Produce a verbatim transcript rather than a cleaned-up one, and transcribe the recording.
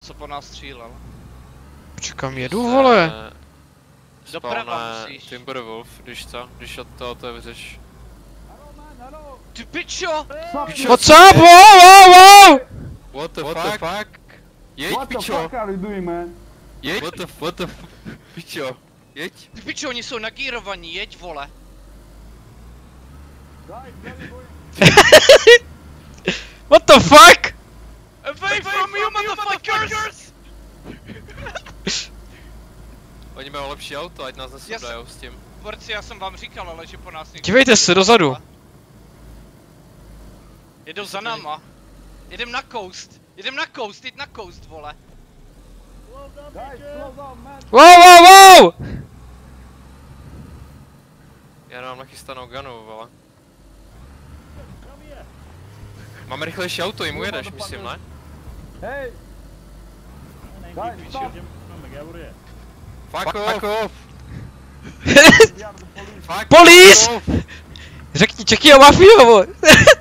Co po nás střílel? Čekám, jedu, vole. Doprava musíš. Timberwolf, když co? Když od toho otevřeš. Ty pičo! What's up, wow, wow, wow! What the fuck? fuck? Jeď, What the pičo! fuck are you doing, man? Jeď, what the, what the f... Pičo, jeď. Ty pičo, oni jsou nagírovaní, jeď vole. What the fuck? Away from you, motherfuckers! Oni mají lepší auto, ať nás nesundajou s tím. Borci, já jsem vám říkal, ale že po nás někdo... Dívejte se dozadu. Jedou za náma. Jedem na coast. Jedem na coast, jď na coast, vole. Wow, wow, wow! Já nemám nachystanou gunu, vole. Máme rychlejší auto, jim ujedeš, myslím, ne? Hey! Guys, stop! Fuck off! off. We are the police. Fuck Police! off. Řekni Čeky a Mafio, vole.